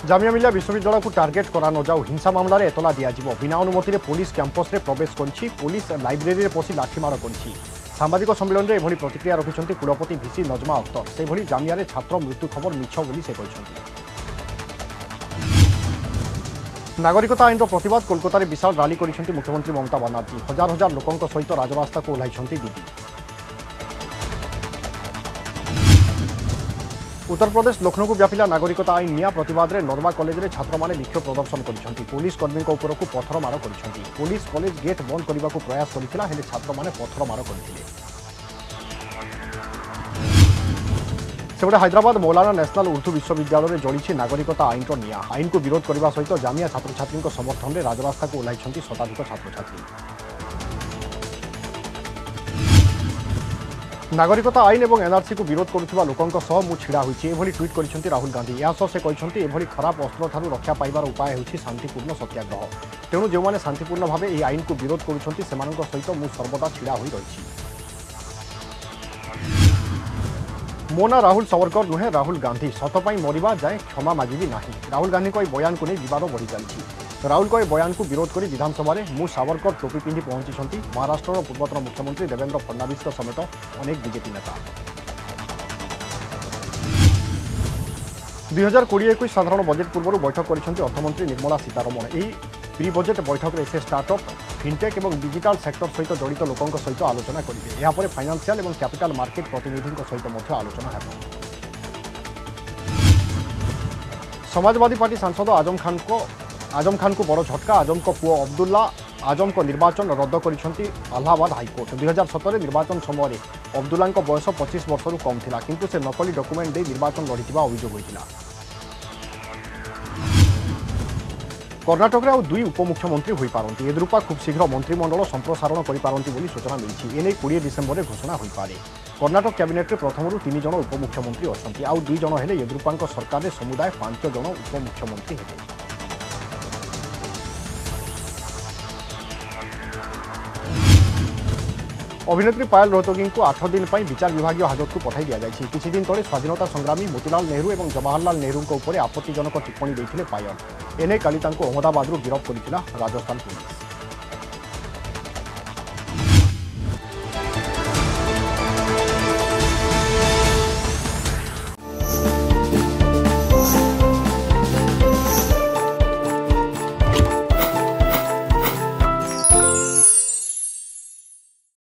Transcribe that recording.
जामिया मिलिया विश्वविद्यालय को टार्गेट करा न जाऊ हिंसा मामलें एतला दिज्व बिना अनुमति पुलिस कैंपस में प्रवेश कर पुलिस लाइब्रेरी में पशि लाठीमार कर सांबादिक सम्मेलन में एभली प्रतिक्रिया रखिंट कुलपति भिसी नजमा अख्तर से जामिया छात्र मृत्यु खबर मिछ बोली से कहते। नागरिकता आईन प्रतिवाद कोलकाता विशाल रैली कर मुख्यमंत्री ममता बनर्जी हजार हजार लोकों सहित राजरास्ता को ओह्लैंट दीदी। उत्तर प्रदेश लखनऊ व्यापिला नागरिकता आईन निया प्रतिवाद में नर्मा कॉलेज में छात्र मैंने विक्षोभ प्रदर्शन कर पुलिस कर्मी उपरकू पथर मार कर पुलिस कॉलेज गेट बंद करने को प्रयास करता है छात्र मैंने पथर मार करते। सेपटे हैदराबाद मौलाना नेशनल उर्दू विश्वविद्यालय में जड़ी नागरिकता आईन निया आईन को विरोध करने सहित जामिया छात्र छात्री समर्थन में राजरास्ता को ओह्लैंट शताधिक छात्र छात्री। नागरिकता आईन और एनआरसी को विरोध करुवा लोकों मु छिड़ा होली ट्वीट कर राहुल गांधी या से कहते एभली खराब अस्त्र ठारू रक्षा पाइबार उपाय होछि शांतिपूर्ण सत्याग्रह तेणु जो मैंने शांतिपूर्ण भाव यह आईन को विरोध करुछंती सेमानक सहित मु सर्वदा छिड़ा होई रहिछि। मो ना राहुल सावरकर नुहे राहुल गांधी सतपाई मरिबा जाए क्षमा मागिबी नाही राहुल गांधी को बयान को नहीं विवाद बढ़ी चली राहुल को बयान को विरोध कर विधानसभा में मु सावरकर टोपी पिंधि पहुंची महाराष्ट्र पूर्वतन मुख्यमंत्री देवेंद्र फडणवीस समेत अनेक बीजेपी नेता। 2020-21 साधारण बजेट पूर्व बैठक कर अर्थमंत्री निर्मला सीतारमण यही प्री बजेट बैठक में से स्टार्टअप फिनटेक और डिजिटल सेक्टर सहित जड़ित लोकों सहित आलोचना करेंगे यापर फाइनान्शियल और कैपिटल मार्केट प्रतिनिधि सहित आलोचना है। समाजवादी पार्टी सांसद आजम खान को बड़ झटका आजम को पुओ अब्दुल्ला आजम को निर्वाचन रद्द कर अलाहाबाद हाइकोर्ट 2017 निर्वाचन समय अब्दुल्ला बयस 25 वर्ष कम था किंतु से नकली डॉक्यूमेंट दे निर्वाचन लड़ी अभियोग होता। कर्णाटक में दुई उपमुख्यमंत्री हो पारती येदुरप्पा खूब शीघ्र मंत्रिमंडल संप्रसारण कर सूचना मिली एने 20 डिसेम्बर में घोषणा हो पारे। कर्णाटक कैबिनेट प्रथम 3 जन उपमुख्यमंत्री अच्छा आउ 2 जन हेले येदुरप्पा सरकार समुदाय 5 जन उपमुख्यमंत्री हेले। अभिनेत्री पायल रोहतगी को 8 दिन पर विचार विभाग हाजत को पठाई दि जाएगी। किछि दिन तले स्वाधीनता संग्रामी मोतीलाल नेहरू और जवाहरलाल नेहरू उपर आपत्तिजनक टिप्पणी देते पायल एने काली अहमदाबाद गिरफ कर राजस्थान पुलिस।